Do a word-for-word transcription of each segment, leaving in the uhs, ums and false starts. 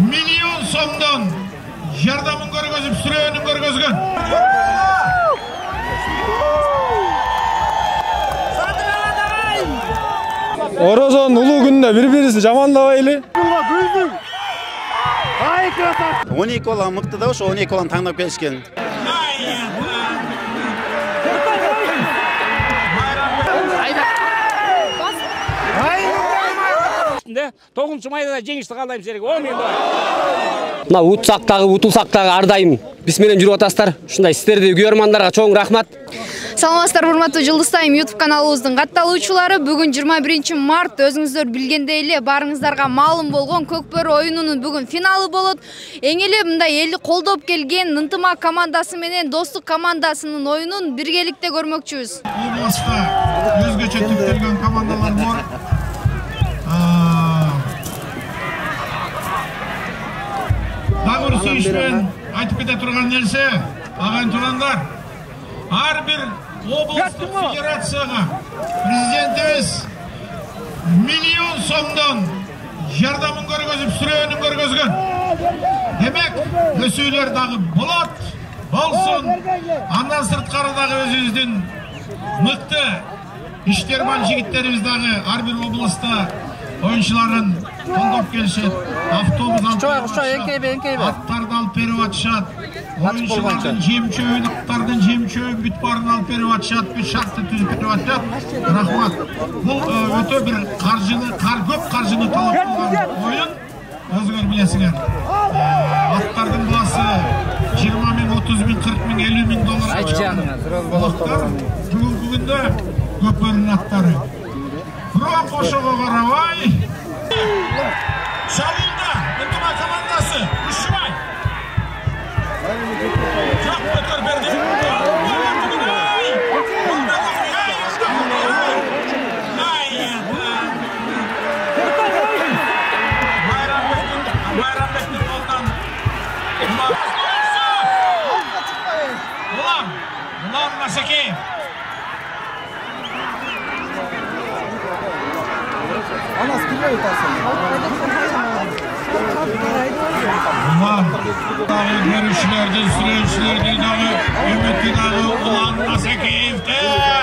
milyon so'mdan yardımın görgözüp sürenin görgözgön. Orozon ulu günde bir-birisi жамандаbayли. он эки баланы мыкты да ошо он эки баланы таңдап келишкен. тоғызыншы майда жеңишти каалайм силерге. он миң доллар. Мына утсактагы, утулсактагы ар дайым биз менен жүрүп атасыздар. Ушундай сиздерди көрөрмандарга чоң рахмат. Саламатсыздар, урматтуу Жылдыз Тайм YouTube каналыбыздын катталуучулары. Бүгүн жыйырма биринчи март, өзүңүздөр билгендей эле барыңыздарга маалым болгон Көкбөрү оюнунун бүгүн финалы болот. Эң эле мындай элди колдоп келген Ынтымак командасы менен Достук командасынын оюнун биргеликте көрмөкчүбүз. Областа өзгөчө типтелген командалар бар. Дагы сүйүшмөн айтып кете турган нерсе, агайын турандар, ар бир областык федерацияга президентибиз миллион сомдон жардамын көргөзүп, сүрөөнүн көргөзгөн. Демек, өсүүлөр дагы болот, болсун. Андан сырткары дагы өзүбүздүн мыкты иштерман жигиттерибиз дагы ар бир областта oyuncuların koldoп келишет, автобус алып аттарды алып берип атышат, oyuncuların жем-чөбүн, аттардын жем-чөбүн бүт баарын алып берип атышат, бүт шартты түзүп берип атышат. Рахмат. Бул өтө бир каржыны, көп каржыны талап кылган оюн. Өзүңөр билесиңер. Аттардын баасы жыйырма миң, отуз миң, кырк миң, элүү миң доллар. Бүгүнкү күндө Көкбөрүнүн аттары. Бирок ошого карабай Шалында Ынтымак командасы Ушубай. Жок көтөр берди. Байрамбектин колунан Улам, Улам Масакеев. Анас кирбей атасың. Улан, дагы көрүшүлөрдү, сүрөчүлөрдү дагы үмүтү дагы Улан Масакеевде.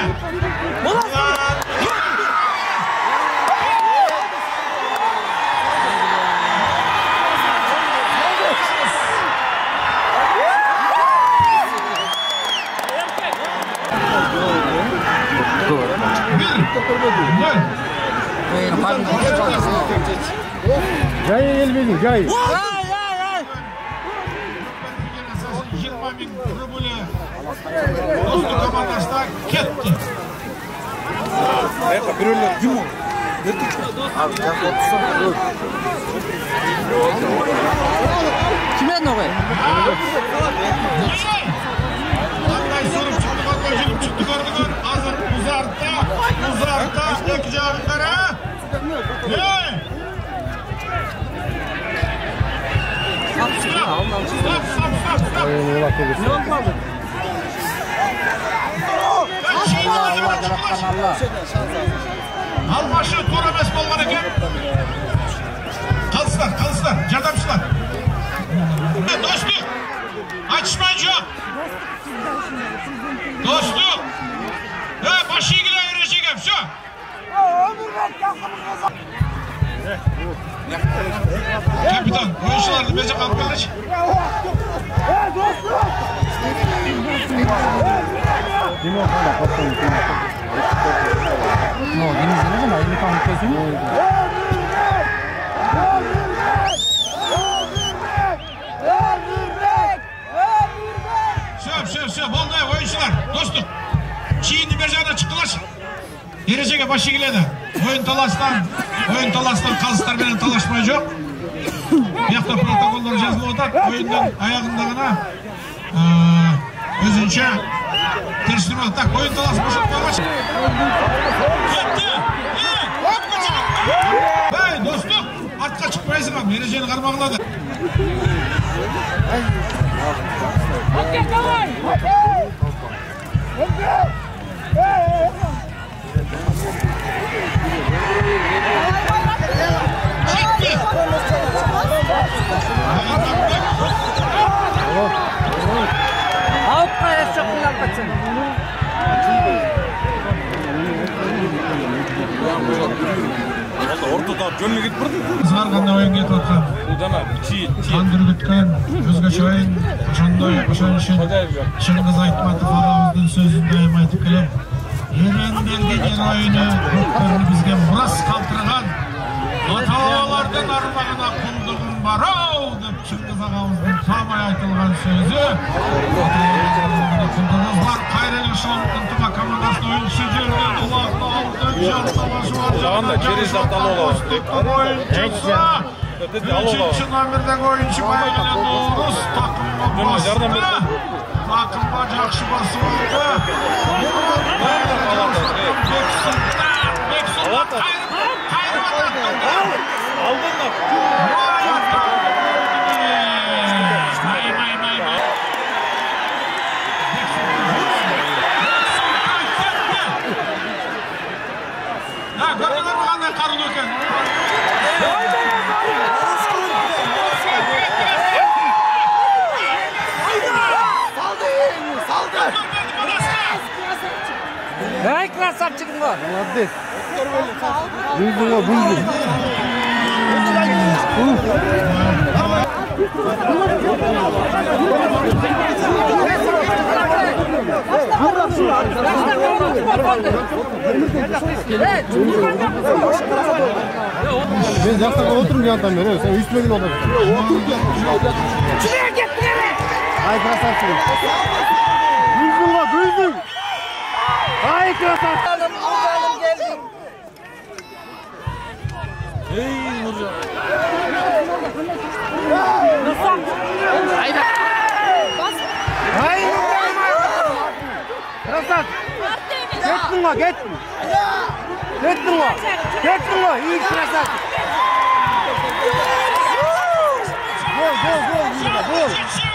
Жай элбедиң, жай. жыйырма миң рубль Достук командасына кетти. Это бирөөлөр ким ол? Ким эне ой? Кандай соруп чыкты, кандай жүрүп чыкты көрдүңөр. Азыр узарда, узарда эки жагындара. Эй! Stop, stop, stop, stop. Albaşı tur emes bolgan eкен. Kalsınlar, kalsınlar, jardamçılar. Dostuk, açışman yok. Dostuk. He, başı ilgili öğreneceğim, şu. Kapitan, oyuncularını bece kalıp gelir. Söp, söp, söp, oldu oyuncular, dostum. Çiğini bercana çıktılar. Derecege başı giledi. Oyun talastan, oyun talastan kalsılar benen talaşmay yok. Bir yakta protokollar yazılı otar. Oyundan ayağındagına özünçe tersinim atak. Oyun talas boşalt koymaş. Gitti! Hey dostum! Artka çıkmayasın abi. Dereceni karmağıladı. Okey, давай! Çıktı! Сарганда ойын кетіп отқан. Қан дүргіткен, өзгеше ойын, ошондой ошон үшін Чыңгыз Айтматов ағамыздың сөзін дайым айтып келем. Ерендерге жер ойыны көктерін бізге мұрас қалтырған. Ата-бабалардың армағына құлдығым бар-ау деп Чыңгыз ағамыздың тамай айтылған сөзі. Ата-бабалардың құлдығымыз бар, қайрелік шоуын ынтыма командасының ойыншы жерден құлақта алтын жарталашы бар жағында через жақталы ойыншысы. Üçüncü номердегі ойыншы Байгеле Нұрыс тақымға басты. Тақымға жақшы басы болды. Бексұлтан қайрып ататтың. Май, май, май, май. Көрдіңдер ме қандай қарулы екен? Ай, красавчигim var. Молодец. Buldun o, buldun. Ben жақсыға отырым жантан бері, sen üstüme gel otur. Şuraya gittin hele. Ay krasavçıyım. Buldun o, buldun. Ay krasavçıyım. Ey Nurcan. Hayda. Hay Nurcan. Krasat. Gittin o, gittin. Gittin o. Gittin o, iyi krasat. Gol, gol, gol, burada, gol.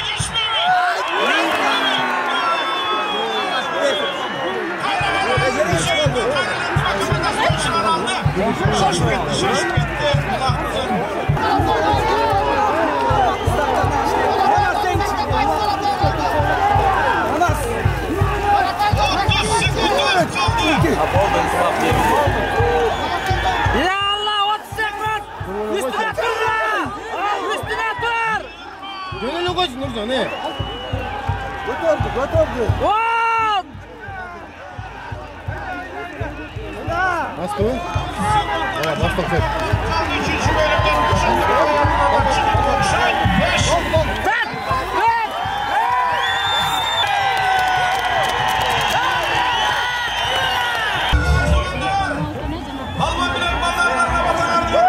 Şaşıp gitti, şaşıp gitti. otuz sekund kaldı. Ya Allah, otuz sekund. Üstüne tur lan. Üstüne tur. Gönüllü koş Nurcan, he. Götürdü, götürdü. On. Nasıl? Evet, nasıl sen? Kaldı üçüncü bölümden üçüncü bölümden çıktı. Beş. Ben. Ben. Alman bilen pazarlarına batar diyor.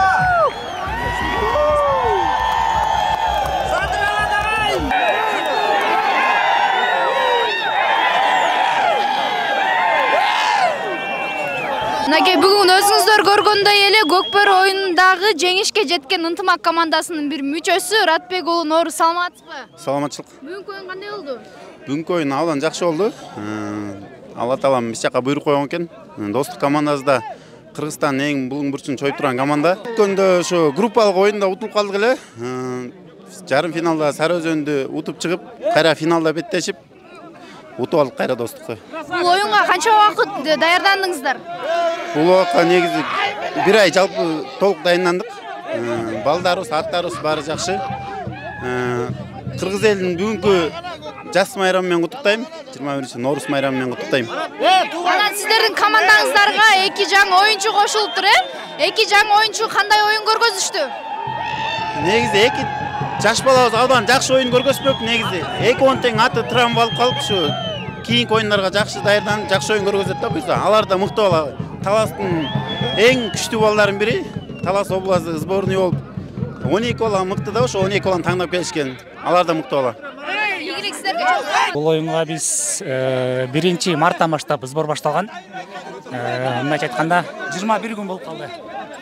Мынакей бүгүн өзүңүздөр көргөндөй эле Көкбөрү оюнундагы жеңишке жеткен ынтымак командасынын бир мүчөсү Ратбек уулу Норус, саламатсызбы? Саламатчылык. Бүгүнкү оюн кандай болду? Бүгүнкү оюн абдан жакшы болду. Алла таалам биз жака буйрук койгон экен. Достук командабызда Кыргызстан эң булуң бурчун чоюп турган команда. Өткөндө ошо группалык оюнда утулуп калдык эле. Жарым финалда Сары Өзөндү утуп чыгып, кайра финалда беттешип утуп алдык кайра достукту. Бул оюнга канча убакыт даярдандыңыздар? Бул убакка негизи бир ай жалпы толук дайындандык. Балдарыбыз, аттарыбыз баары жакшы. Кыргыз элин бүгүнкү жас майрамы менен куттуктайм. жыйырма биринчи Норус майрамы менен куттуктайм. Анан сиздердин командаңыздарга эки жаңы оюнчу кошулуптур, э? Эки жаңы оюнчу кандай оюн көргөзүштү? Негизи эки жаш балабыз абдан жакшы оюн көргөзбөк негизи. Экөөнүн тең аты травма алып калып ушу кийинки оюндарга жакшы даярданып, жакшы оюн көргөзөт да буюрса. Алар да мыкты бала. Таластын эң күчтүү балдарынын бири. Талас областы сборный болуп он эки бала мыкты да, ошо он эки баланы таңдап келишкен. Алар да мыкты бала. Ийгилик сиздерге чоң. Бул оюнга биз биринчи марттан баштап сбор башталган. Мындайча айтканда жыйырма бир күн болуп калды.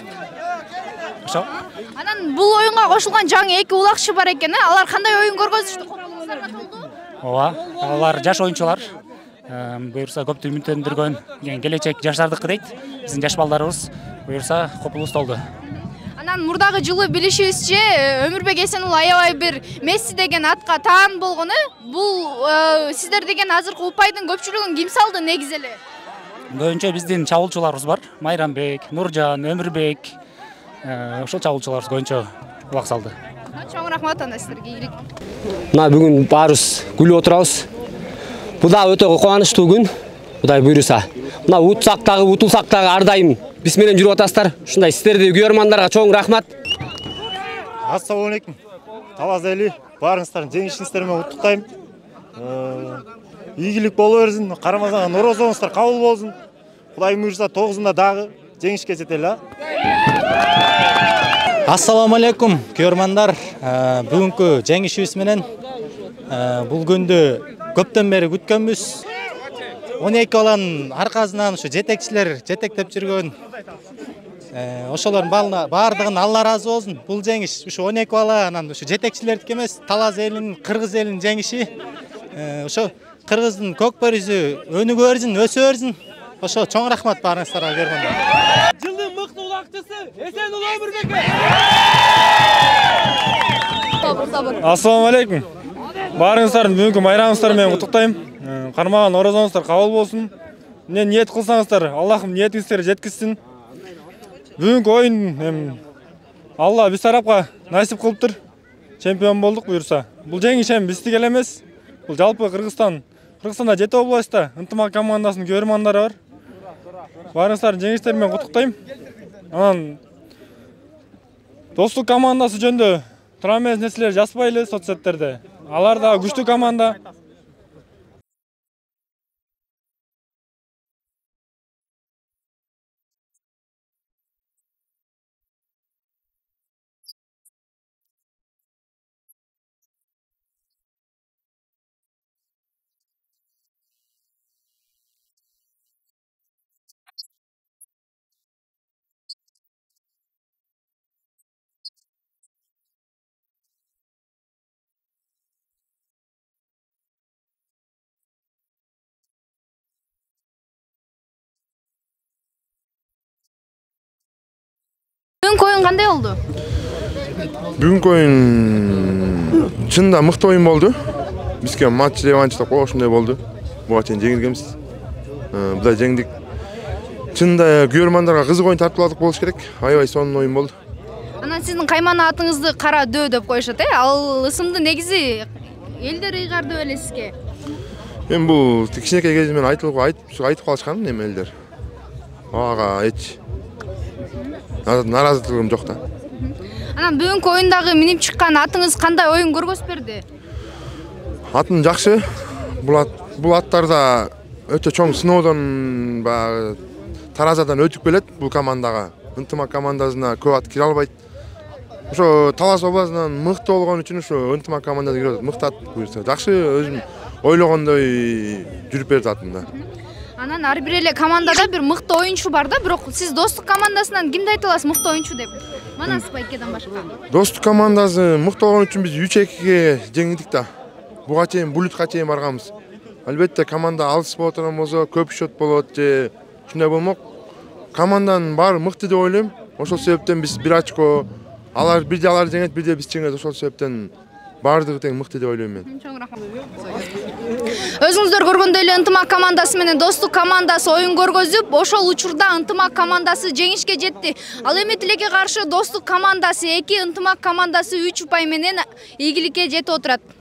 Ошо. Анан бул оюнга кошулган жаңы эки улакчы бар экен, э? Алар кандай оюн көргөзүштү? Копулуңуздарга толду? Ооба, алар жаш оюнчулар. Буюрса көптү үмүттөндүргөн келечек жаштардыкы дейт. Биздин жаш балдарыбыз буюрса копулубуз толду. Анан мурдагы жылы билишибизче Өмүрбек Эсенуулу аябай бир Месси деген атка таан болгон, э? Бул сиздер деген азыркы упайдын көпчүлүгүн ким салды негизи эле? Көбүнчө биздин чабуулчуларыбыз бар. Майрамбек, Нуржан, Өмүрбек, ошол чабуулчуларыбыз көбүнчө убак салды. Чоң рахмат анда силерге ийгилик. Мына бүгүн баарыбыз күлүп отурабыз. Бул да өтө кубанычтуу күн. Кудай буйруса. Мына утсактагы, утулсактагы ар дайым биз менен жүрүп атасыздар. Ушундай сиздерди көрөрмандарга чоң рахмат. Ассалам алейкум. Талас эли баарыңыздардын жеңишиңиздер менен куттуктайм. Ийгилик боло берсин, Карамазанга норозоңуздар кабыл болсун. Кудай буйруса тогузунда дагы жеңишке жетели. Ассаламу алейкум, көрөрмандар. Бүгүнкү жеңишибиз менен бул күндү көптөн бери күткөнбүз. он эки баланын аркасынан ушу жетекчилер жетектеп жүргөн ошолордун баардыгын Алла разы болсун. Бул жеңиш ушу он эки бала анан ушу жетекчилердики эмес, Талас элинин, Кыргыз элинин жеңиши. Ошо Кыргыздын көкбөрүсү өнүгө берсин, өсө берсин. Ошо чоң рахмат баарыңыздарга көргөндөр. Жылдын мыкты улакчысы Эсенул Өмүрбеке. Ассаламу алейкум. Баарыңыздардын бүгүнкү майрамыңыздар менен куттуктайм. Кармаган орозоңуздар кабыл болсун. Эмне ниет кылсаңыздар, Аллахым ниетиңиздерди жеткизсин. Бүгүнкү оюн Алла биз тарапка насип кылыптыр. Чемпион болдук буйруса. Бул жеңиш эми биздики эле эмес. Бул жалпы Кыргызстан, Кыргызстанда жети областта ынтымак командасынын көрөрмандары бар. Баарыңыздардын жеңиштери менен куттуктайм. Анан достук командасы жөнүндө тура эмес нерселер жазбайлы соцсеттерде. Алар да күчтүү команда. Бүгүнкү оюн кандай болду? Бүгүнкү оюн чында мыкты оюн болду. Бизге матч реванш деп коюшундай болду. Буга чейин жеңилгенбиз. Буда жеңдик. Чында көрөрмандарга кызык оюн тартуулардык болуш керек. Аябай сонун оюн болду. Анан сиздин каймана атыңызды Кара Дөө деп коюшат, э? Ал ысымды негизи элдер ыйгар деп элесизге? Эми бул кичинекей кезимен айтылып айтып айтып калышкан эми элдер. Ага эч наразылыгым жок да. Анан бүгүнкү оюндагы минип чыккан атыңыз кандай оюн көргөзүп берди? Атын жакшы. Бул ат бул аттарда өтө чоң сыноодон баягы таразадан өтүп келет бул командага. Ынтымак командасына көп ат кире албайт. Ошо Талас областынан мыкты болгон үчүн ошо ынтымак командасына кире алат. Мыкты ат буюрса. Жакшы, өзүм ойлогондой жүрүп берди атында. Анан ар бир эле командада бир мыкты оюнчу бар да, бирок сиз достук командасынан кимди айта аласыз мыкты оюнчу деп? Манас Байкеден башка. Достук командасы мыкты болгон үчүн биз үч экиге жеңдик да. Буга чейин булутка чейин барганбыз. Албетте команда алыс болот болсо, көп счет болот же ушундай болмок. Команданын баары мыкты деп ойлойм. Ошол себептен биз бир очко алар бирде алар жеңет, бирде биз жеңет. Ошол себептен баардыгы тең мыкты деп ойлойм мен. Чоң рахмат. Өзүңүздөр көргөндөй эле ынтымак командасы менен достук командасы оюн көргөзүп, ошол учурда ынтымак командасы жеңишке жетти. Ал эми тилекке каршы достук командасы эки, ынтымак командасы үч упай менен ийгиликке жетип отурат.